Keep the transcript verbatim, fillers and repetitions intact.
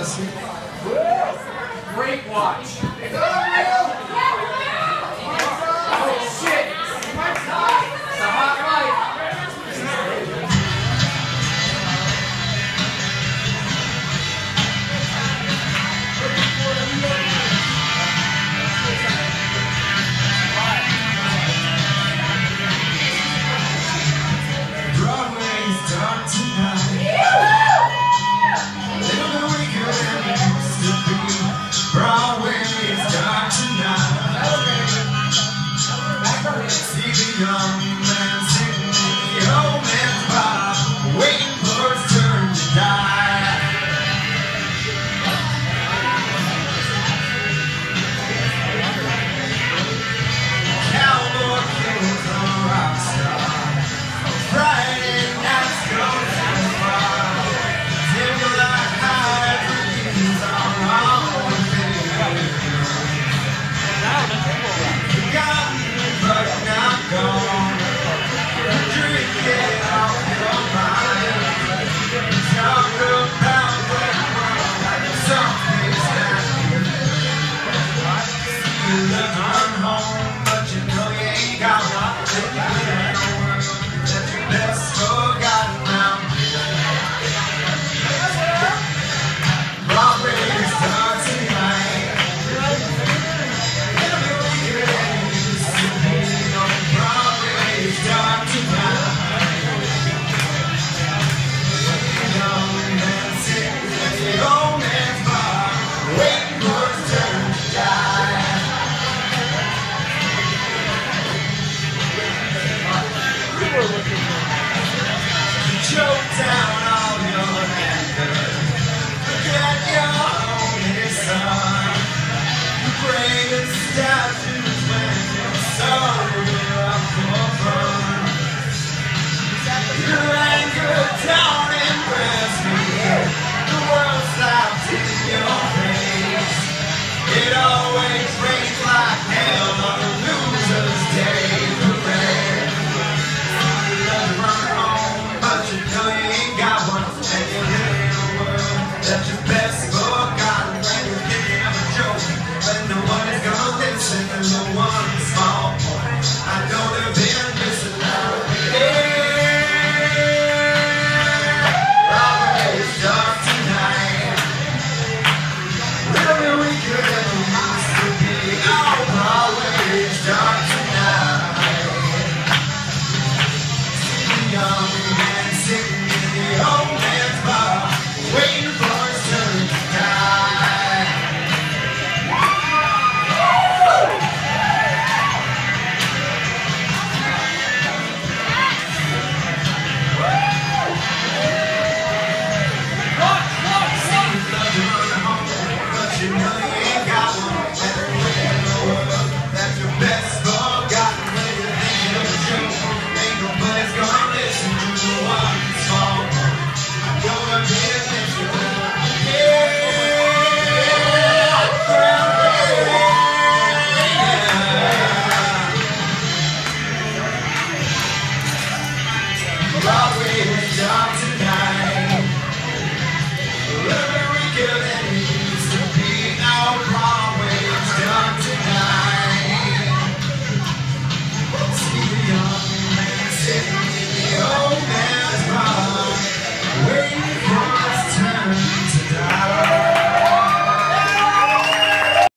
Great watch. Is it unreal? Oh shit! It's a hot light. Broadway's dark tonight. Living weaker than it used to be. Broadway's dark tonight. See the young man sitting in the old man's bar, waiting for his turn to die. Cowboy kills a rock star. Friday nights go too far. Till like high dreams are all faded. Forgotten but not gone. Drink it off your mind. Talk about the world. Something's happening. You love to run home, but you know you ain't got one. That's forgotten now. Broadway's dark tonight. Every weekend used to be on Broadway's dark tonight. Young man sitting at the old man's bar, waiting for his turn to die. Choke down all your anger. Forget your only son. You pray in statues when you're sober up for fun. Your anger don't impress me. The world slaps in your face. It always rains like hell on a loser's day parade. You love to run home, but you know you ain't got one. And you live in a world that you best forgotten. When you're thinking of a joke, but no one is gonna listen to the one small point. I know they've been missing out. Yeah, Broadway's dark tonight. Living weaker than we used to be. Oh, Broadway's dark tonight. Young man sitting in the old man's bar, waiting for his turn to die. You love to run home, but you know you ain't got one. Everywhere in the world that you're best forgotten. When you're thinking of a joke, ain't nobody's gonna listen to the one small point. I'm gonna be a miserable. Yeah, Broadway's dark tonight. Every weekend